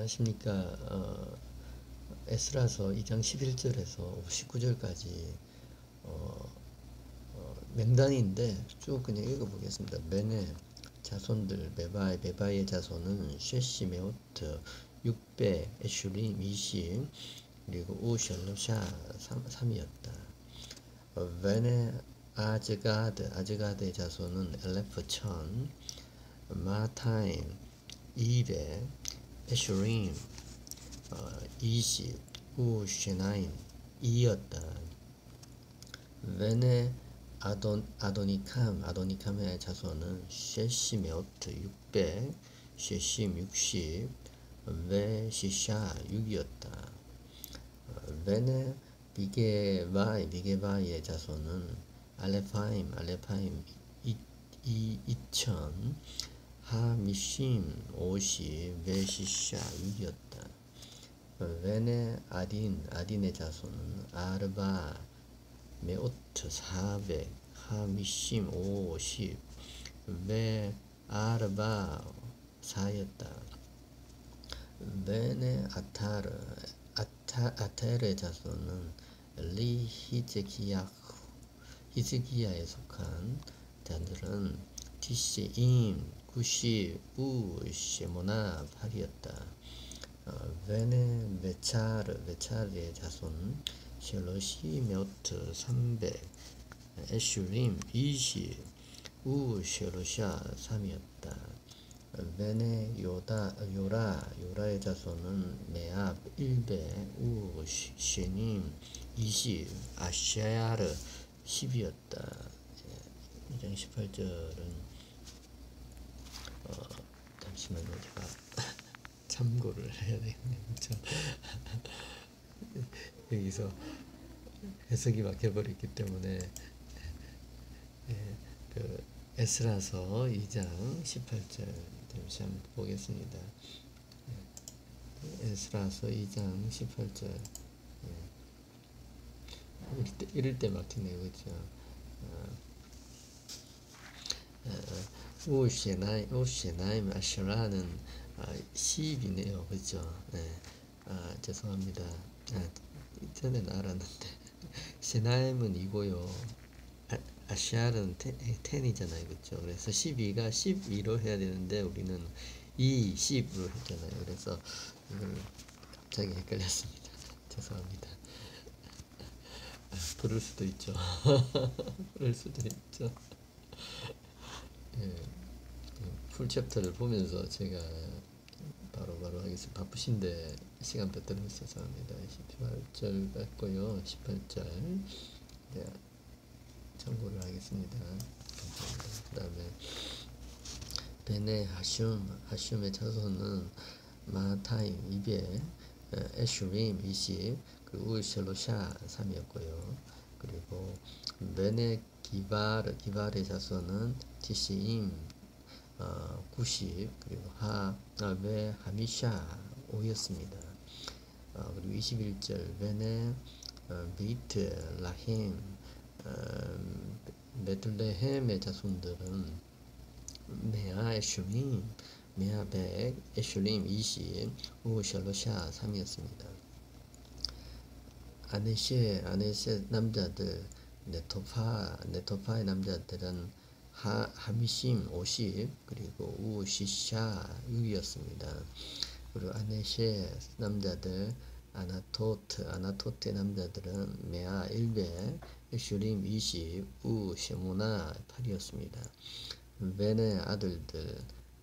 안녕하십니까. 에스라서 2장 11절에서 59절까지 명단인데 쭉 그냥 읽어보겠습니다. 벤의 자손들, 베바의 자손은 쉐시, 메오트, 6배, 에슈림, 20, 그리고 우샬루샤 3이었다. 벤의 아즈가드의 자손은 엘레프 1000, 마타임 200, 에슈림 20, 우쉐나임 2였다. 벤의 아도니캄의 자손은 셰시메오트 600, 셰심 60, 베시샤 6이었다. 벤의 비게바의 자손은 알레파임 2000, 하미심 50, 베시샤 6이었다. 벤의 아딘의 자손은 아르바 메오트 400, 하미심 50, 베 아르바 4였다. 벤의 아테르의 자손은 리 히즈기야에 속한 자들은 티시임 90, 우 셰모나 8이었다. 벤의 메차르의 자손 셀로시 메오트 300, 에슈림 20, 우 셀로샤 3이었다. 벤의 요라의 자손은 메압 1배, 우 셰님 20, 아샤야르 10이었다. 2장 18절은 잠시만요, 제가 참고를 해야 되겠네요. 여기서 해석이 막혀버렸기 때문에 그 에스라서 2장 18절 잠시 한번 보겠습니다. 에스라서 2장 18절 이럴 때 막히네요, 그렇죠? 우시나임 아슈라는 10이네요, 그렇죠? 죄송합니다. 전에는 알았는데 시나임은 2고요. 아시아는 10이잖아요, 그렇죠? 그래서 12가 12로 해야 되는데 우리는 10으로 했잖아요. 그래서 이걸 갑자기 헷갈렸습니다. 죄송합니다. 그럴 수도 있죠. 그럴 수도 있죠. 풀 챕터를 보면서 제가 바로 하겠습니다. 바쁘신데 시간 뺏도록 죄송합니다. 18절 같고요. 18절 참고를 하겠습니다. 감사합니다. 그 다음에 벤의 하슘의 자손은 마타임 200, 에슈림 20, 그리고 우셀로샤 3이었고요. 그리고 벤의 기발의 자손은 티시임 90, 그리고 하미샤 5였습니다. 그리고 21절 벤의 베이트 라힘 베들레헴의 자손들은 메아 에슈림 100, 에슈림 20, 우샬로샤 3이었습니다. 아네시의 남자들 네토파의 남자들은 하미심 50, 그리고 우시샤 6이었습니다. 그리고 아네시의 남자들 아나토트의 남자들은 메아 1배, 에슈림 20, 우 셰모나 8이었습니다. 벤의 아들들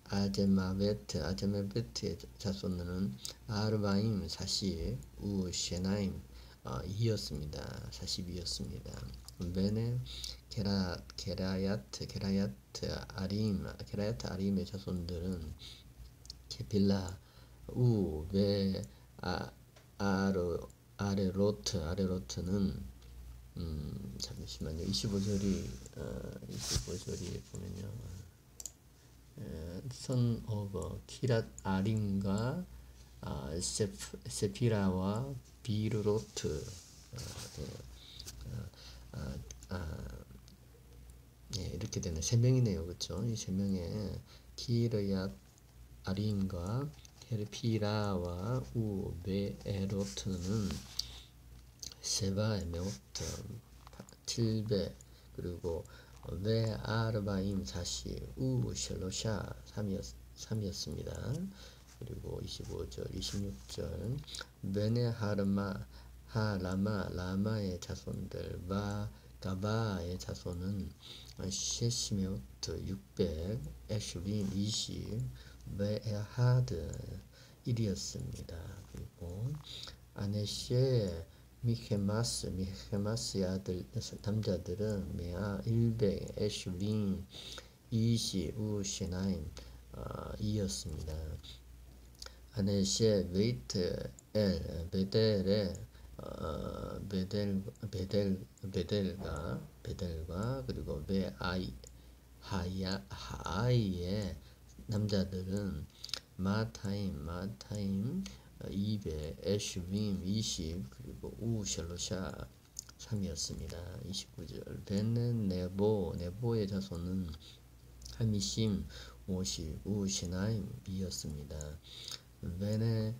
아제마베트의 자손들은 아르바임 40, 우 셰나임 2였습니다. 42였습니다. 벤의 게라야트 아림의 자손들은 케필라 우 베 아레로트는 잠시만요. 25절이 보면요. 선 오브 키랏 아림과 세피라와 비르로트 이렇게 되는 세 명이네요, 그렇죠? 이 세 명의 키르얏 아림과 헤르피라와 우베에로트는 세바의 메오트 7배 그리고 베아르바임 40 우셀로샤 3이었습니다. 그리고 25절 26절 베네하르마 하라마 라마의 자손들 가바의 자손은 셰시메오트 600 에슈림 20 베에하드 1이었습니다. 그리고 아네시의 미헤마스의 아들 남자들은 메아 100 에슈림 20 우시나임 2였습니다. 아네시의 베이트 엘 베델의 베델과 그리고 하아이의 남자들은 마타임 200 에슈빔 20 그리고 우셀로샤 3이었습니다. 29절 베는 네보의 자손은 하미심 50 우시나임 2였습니다. 베네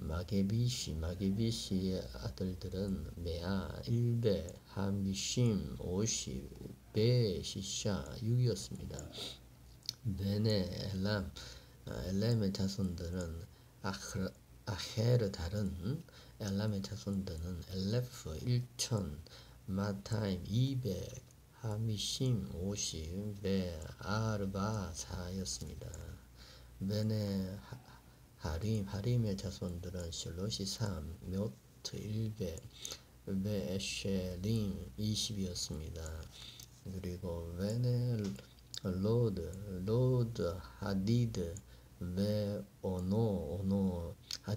마게비시의 아들들은 메아 1배 하미심 50 베시샤 6이었습니다. 베네 엘람의 자손들은 아헤르 다른 엘람의 자손들은 엘레프 1000 마타임 200 하미심 50 베 아르바 4였습니다. 베네 하림의 자손들은 실롯이 3 묘트 100 베 에쉐림 20이었습니다. 그리고 베네 로드 하디드 베 오노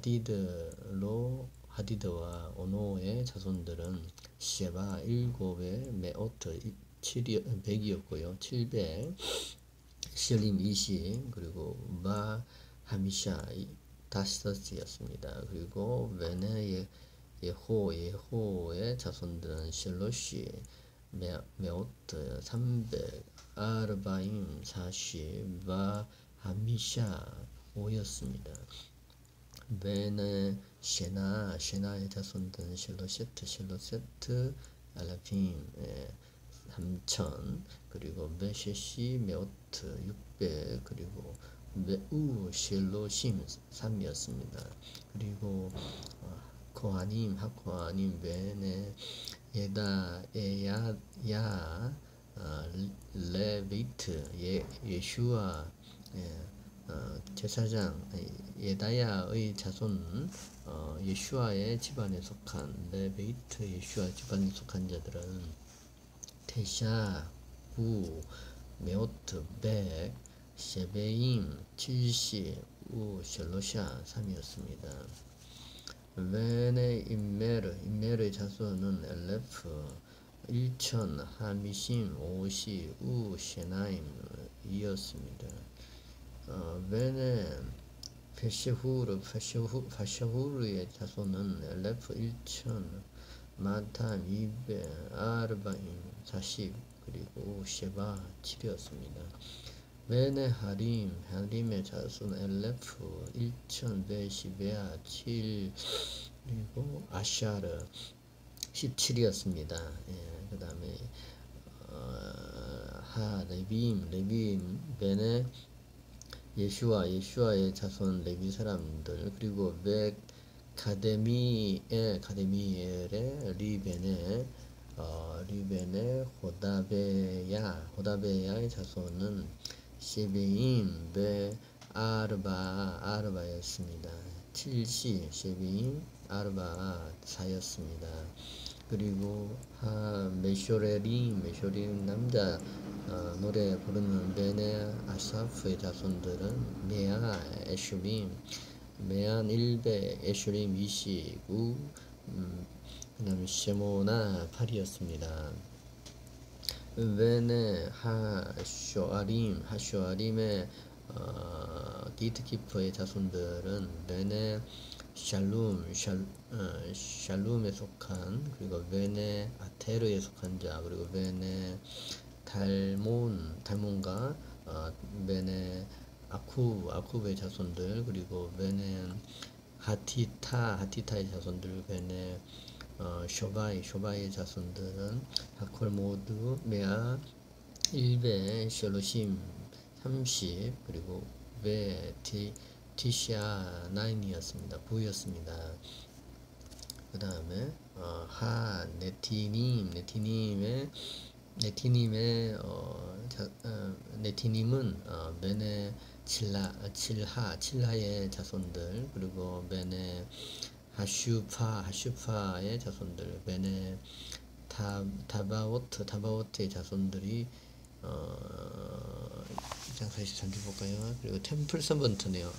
하디드와 오노의 자손들은 셰바 7의 메오트 100이었고요. 700 실림 20 그리고 바 하미샤 다시스였습니다. 그리고 베네 예호의 자손들은 실로시 메오트 300 아르바임 40 바 하미샤 5였습니다. 베네 셰나의 자손들은 실로세트 알라핌 3000 그리고 베셰시 메오트 600 그리고 메우 실로심 3이었습니다. 그리고 하코하님 베네 에야 레비트 예슈아 제사장 예다야의 자손 예슈아의 집안에 속한 레비트 예슈아 집안에 속한 자들은 테샤 9 메오트 100 셰베임 70 우 셜로샤 3이었습니다. 베네 임메르의 자손은 엘레프 1000 하미심 50 우 셰나임 2였습니다. 베네 파샤후르의 자손은 엘레프 1000 마탐 200 아르바임 40 그리고 셰바 7이었습니다. 베네 하림의 자손 엘레프 1000 베시베아 7 그리고 아샤르 17이었습니다. 그 다음에 레빔 베네 예슈아의 자손 레비 사람들 그리고 가데미엘의 리벤의 호다베야의 자손은 셰베임 베 아르바였습니다. 70 셰베임 아르바 4였습니다. 그리고 메쇼림 남자 노래 부르는 베네 아사프의 자손들은 메아 에슈림 메안 100 에슈림 29 그 다음에 셰모나 8이었습니다. 베네 하쇼아림의 기트키퍼의 자손들은 베네 샬룸에 속한 그리고 베네 아테르에 속한 자 그리고 베네 달몬과 베네 아쿠브의 자손들, 그리고 베네 하티타의 자손들, 베네 쇼바이의 자손들은 하콜 모두 메아 1배 셜로심 30, 그리고 베 티샤 9이었습니다. 9였습니다. 그 다음에 네티님은 베네 칠하의 자손들, 그리고 베네 하슈파의 자손들, 베네 다바오트의 자손들이 다시 잠시 볼까요? 그리고 템플 서번트네요.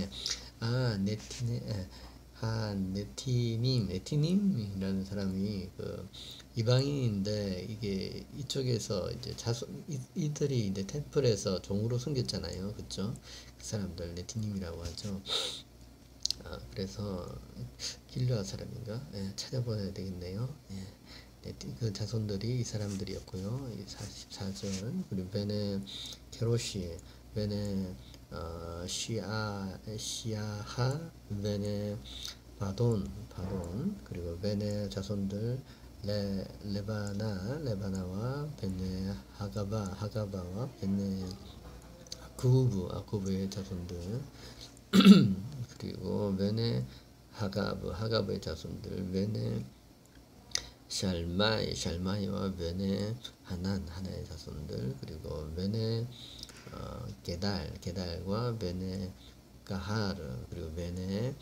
네티님이라는 사람이 그 이방인인데, 이게 이쪽에서 이제 이들이 이제 템플에서 종으로 숨겼잖아요, 그쵸? 그 사람들 네티님이라고 하죠. 그래서 길르앗 사람인가? 찾아봐야 되겠네요. 그 자손들이 이 사람들이었고요. 44절. 그리고 베네 케로시, 베네 시아하, 베네 바돈, 그리고 베네 자손들 레바나와 베네 하가바와 베네 아쿠브의 자손들 그리고 베네 하가브의 자손들, 베네 샬마이와 베네 하나의 자손들, 그리고 베네 게달과 베네 가하르, 그리고 베네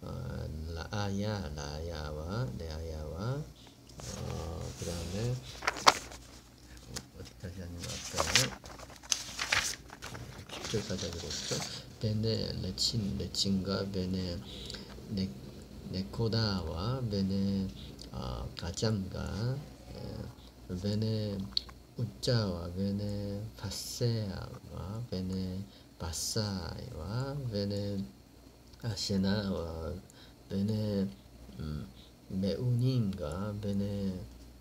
라야와 레아야와 그 다음에 어디까지 하는 것 같아요? 10절까지 하죠. 베네 레친과 베네 네코다와 베네 가잠과 베네 우짜와 베네 바세아와 베네 바사이와 베네 아시나와 베네 메우님과 베네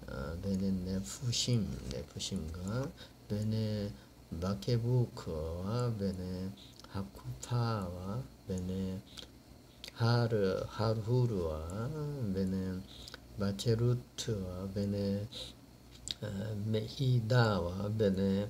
네푸심과 베네 마케부크와 베네 하쿠파와 베네 하르후르와 베네 마체루트와 베네 메히다와 베네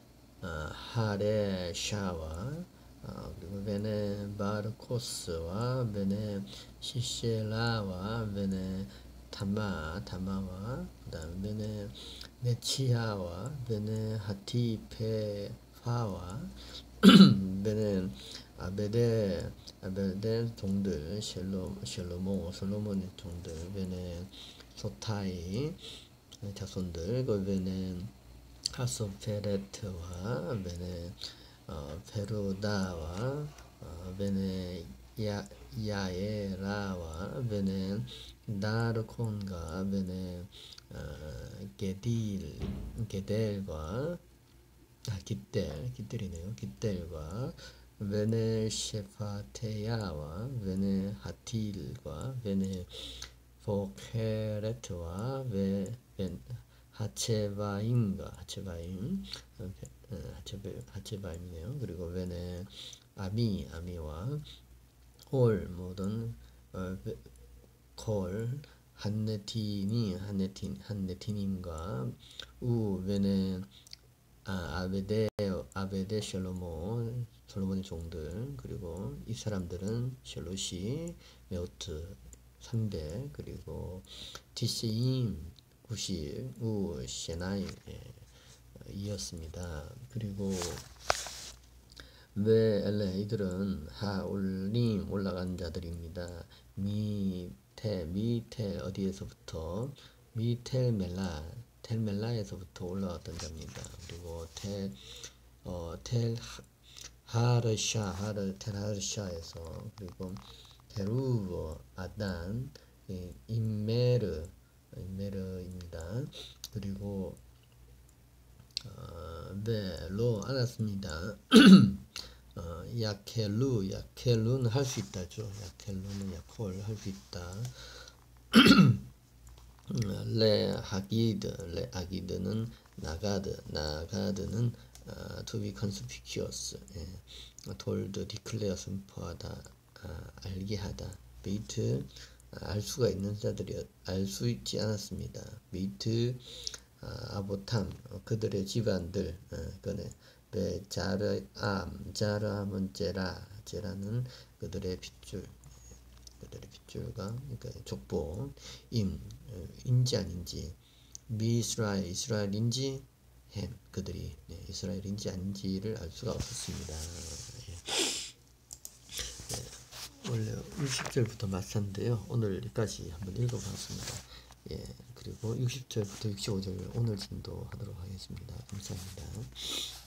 하레샤와 그리고 베네 바르코스와 베네 시셰라와 베네 타마와 그 다음에 베네 네치아와 베네 하티페파와 베네 아베데 종들 솔로몬의 종들, 베네 소타이 자손들, 그 베네 하소페레트와 베네 페루다와 베네 야에라와 베네 나르콘과 베네 게델과 깃델과 베네 셰파테야와 베네 하틸과 베네 포케레트와 하체바임이네요. 그리고 베네 아미와 홀 모든 콜 한네티님과 베네 아베데 솔로몬의 종들, 그리고 이 사람들은 셜롯이 메오트 300, 그리고 티세임 90, 셰나임 이었습니다. 그리고 이들은 하올림 올라간 자들입니다. 미텔 어디에서부터? 텔멜라에서부터 올라왔던 자입니다. 그리고 텔하르샤에서, 그리고 게루브 아단 임메르입니다. 그리고 로 알았습니다. 야켈루는 할 수 있다죠. 야켈루는 야콜 할 수 있다. 레아기드는 나가드는 to be conspicuous, told, declare, 선포하다, 알게 하다. meet, 알 수가 있는 자들이 알 수 있지 않았습니다. meet, 아보탐, 그들의 집안들, 그네 자르암은 제라는 그들의 핏줄과 그러니까 족보, 인지 아닌지, 이스라엘인지 햄, 그들이 이스라엘인지 아닌지를 알 수가 없었습니다. 원래 60절부터 맞췄는데요. 오늘 여기까지 한번 읽어봤습니다. 그리고 60절부터 65절 오늘 진도 하도록 하겠습니다. 감사합니다.